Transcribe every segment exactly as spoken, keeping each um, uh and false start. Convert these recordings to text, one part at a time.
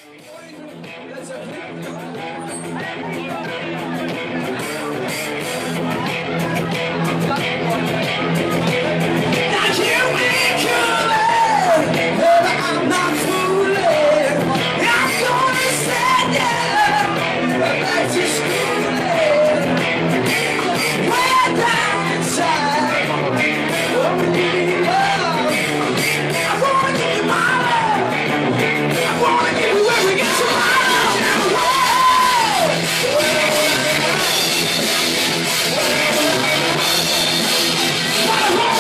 What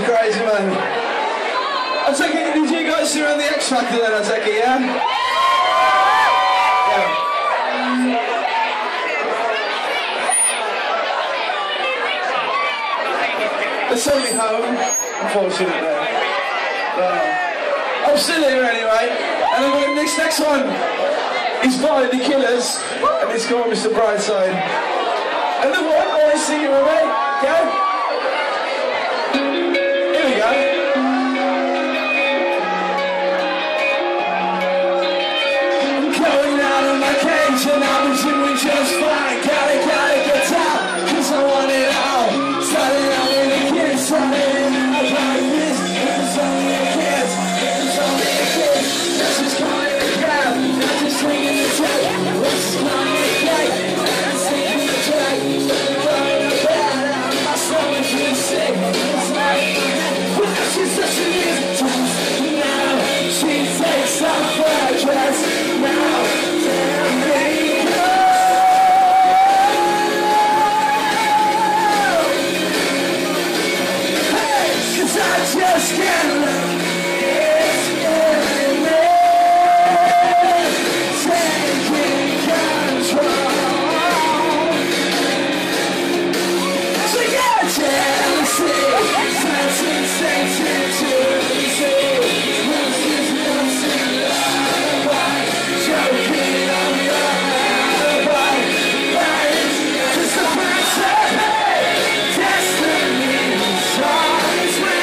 crazy, man. I take it, did you guys see around the X Factor then, I take it, yeah? Yeah. They sent me home, unfortunately. Uh, I'm still here anyway, and I'm going to this next one is by The Killers, and it's called Mister Brightside. And the white boys singing with me, okay? Here we go. Going out of my cage and I'm doing just fine. Gotta, gotta get out, cause I want it all. Started out with a kid, started out like this. If it's only a kid, if it's only a kid, that's just calling the crowd, that's just swinging the track. That's just calling the track, that's singing the track. Going up bad, my stomach feels sick. It's not in my head, but she's such an easy choice. Now she takes off her dress. Now damn me. I just can't look, it's killing me, taking control. So yeah, jealousy, touching sensation to the sea. Loses nothing, lullaby, choking on your alibi. Lies, just a price of pay, destiny is on its way.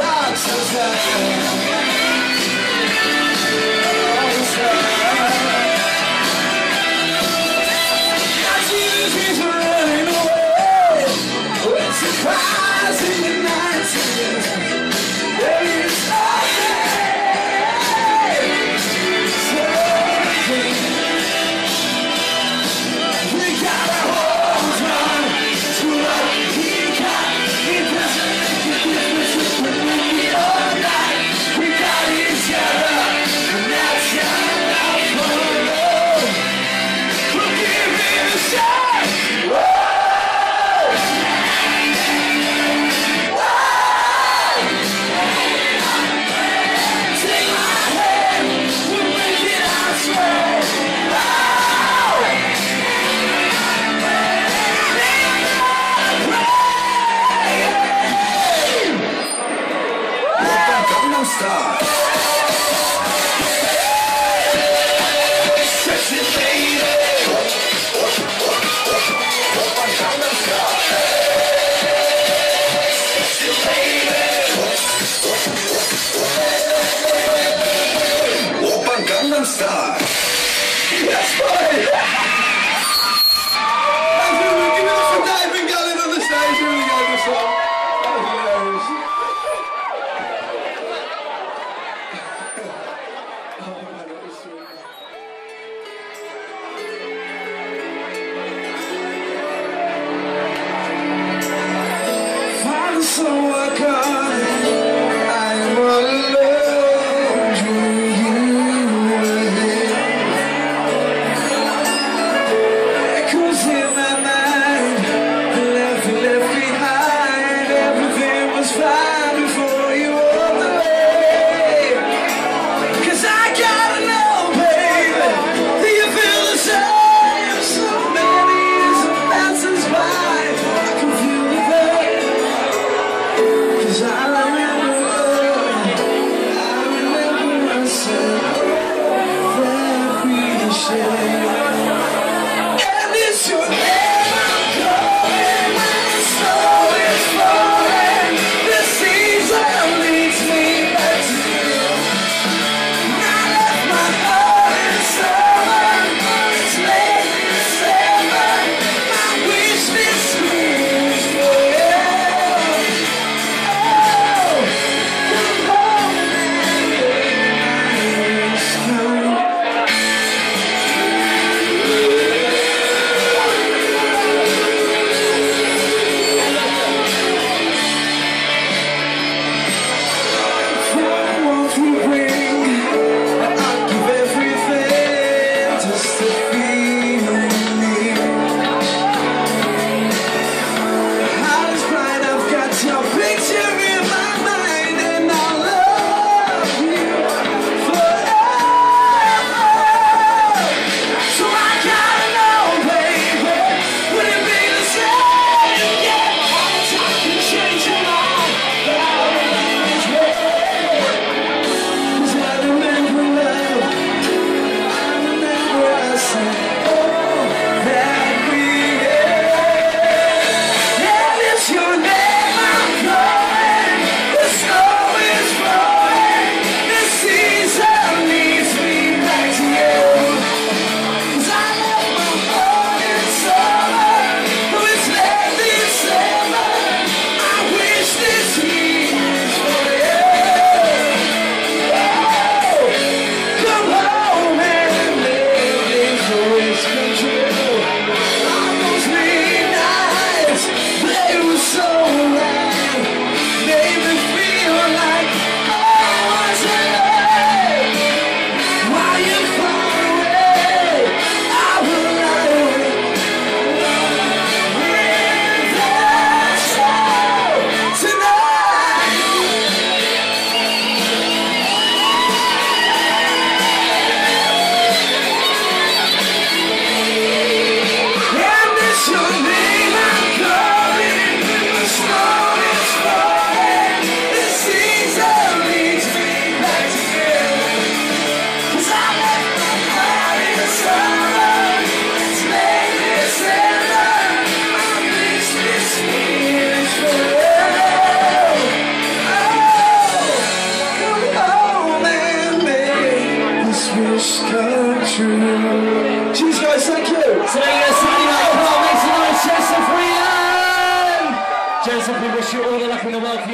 heart sometimes. Surprising the night, there is something. We gotta hold on to what he got. It doesn't make a difference if we make it all night. We got each other, and that's enough for love. We'll give it a shot. Whoa. Star. Sexy lady. Gangnam Style. Sexy lady. Oppa Gangnam Style. Yes, boy. That's it. We're giving us some diving going on the stage. Here we go. This one. That was hilarious. So I got it. I'm alone when you were here.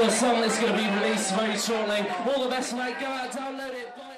a song that's going to be released very shortly. All the best, mate. Go out, download it. Bye.